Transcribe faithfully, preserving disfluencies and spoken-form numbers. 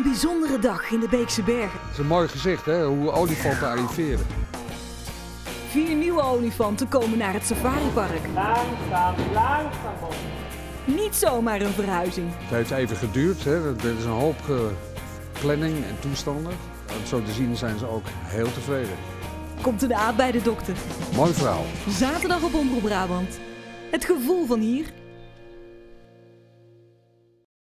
bijzondere dag in de Beekse Bergen. Het is een mooi gezicht, hè? Hoe olifanten arriveren. Vier nieuwe olifanten komen naar het safaripark. Langzaam, langzaam op. Niet zomaar een verhuizing. Het heeft even geduurd, hè? Er is een hoop uh, planning en toestanden. En zo te zien zijn ze ook heel tevreden. Komt een aap bij de dokter. Mooi verhaal. Zaterdag op Omroep Brabant. Het gevoel van hier.